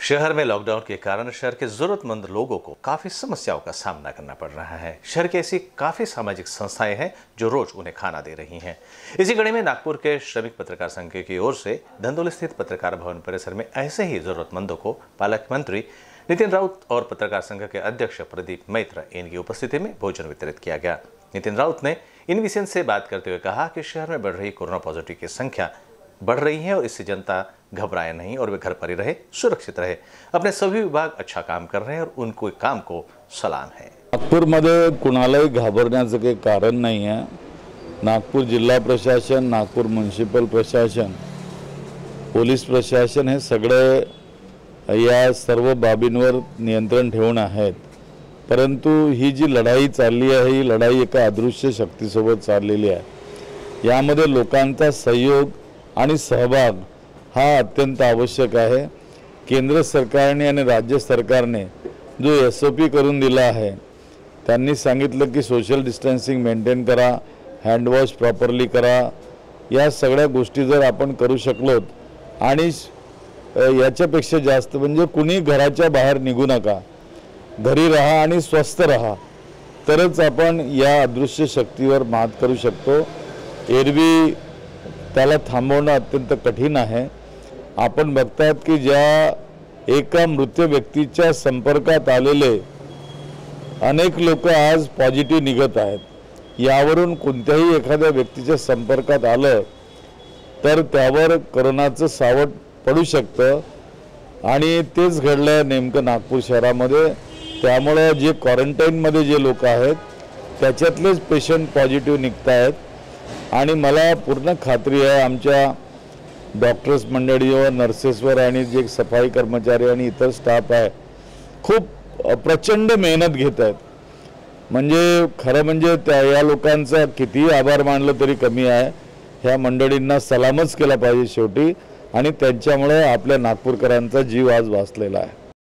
शहर में लॉकडाउन के कारण शहर के जरूरतमंद लोगों को काफी समस्याओं का सामना करना पड़ रहा है। शहर की ऐसी काफी सामाजिक संस्थाएं हैं जो रोज उन्हें खाना दे रही हैं। इसी कड़ी में नागपुर के श्रमिक पत्रकार संघ की ओर से धंधोली स्थित पत्रकार भवन परिसर में ऐसे ही जरूरतमंदों को पालक मंत्री नितिन राउत और पत्रकार संघ के अध्यक्ष प्रदीप मैत्र इनकी उपस्थिति में भोजन वितरित किया गया। नितिन राउत ने इन विषयों से बात करते हुए कहा कि शहर में बढ़ रही कोरोना पॉजिटिव की संख्या बढ़ रही है और इससे जनता घबराए नहीं और वे घर पर ही रहे, सुरक्षित रहे। अपने सभी विभाग अच्छा काम कर रहे हैं और उनको काम को सलाम है। नागपूरमध्ये कुणालाही घाबरण्याचं काही कारण नाही आहे। नागपूर जिल्हा प्रशासन, नागपूर म्युनिसिपल प्रशासन, पोलीस प्रशासन हे सगळे या सर्व बाबींवर नियंत्रण ठेवून आहेत। परंतु ही जी लढाई चालली आहे ही लढाई एका अदृश्य शक्तीसोबत चाललेली आहे। यामध्ये लोकांचा सहयोग आणि सहभाग हा अत्यंत आवश्यक आहे। केंद्र सरकारने आणि राज्य सरकारने जो SOP करून दिला आहे, त्यांनी सांगितलं की सोशल डिस्टन्सिंग मेंटेन करा, हँड वॉश प्रॉपरली करा। या सगळ्या गोष्टी जर आपण करू शकलो आणि याच्यापेक्षा जास्त म्हणजे कुणी घराच्या बाहेर निघू नका, घरी राहा आणि स्वस्थ राहा, तरच आपण या अदृश्य शक्तीवर मात करू शकतो। एरवी त्याला थांबवणं अत्यंत कठीण आहे। आपण बघतात की ज्या एका मृत व्यक्तीच्या संपर्कात आलेले अनेक लोक आज पॉझिटिव्ह निघत आहेत। यावरून कोणत्याही एखाद्या व्यक्तीच्या संपर्कात आलं तर त्यावर कोरोनाचं सावट पडू शकतं आणि तेच घडलं नेमकं नागपूर शहरामध्ये। त्यामुळे जे क्वारंटाईनमध्ये जे लोक आहेत त्याच्यातलेच पेशंट पॉझिटिव्ह निघत आहेत आणि मला पूर्ण खात्री आहे आमच्या डॉक्टर्स मंडळीवर, नर्सेसवर आणि जे सफाई कर्मचारी आणि इतर स्टाफ आहे खूप प्रचंड मेहनत घेत आहेत। म्हणजे खरं म्हणजे त्या या लोकांचा कितीही आभार मानलं तरी कमी आहे। ह्या मंडळींना सलामच केला पाहिजे शेवटी आणि त्यांच्यामुळे आपल्या नागपूरकरांचा जीव आज वाचलेला आहे।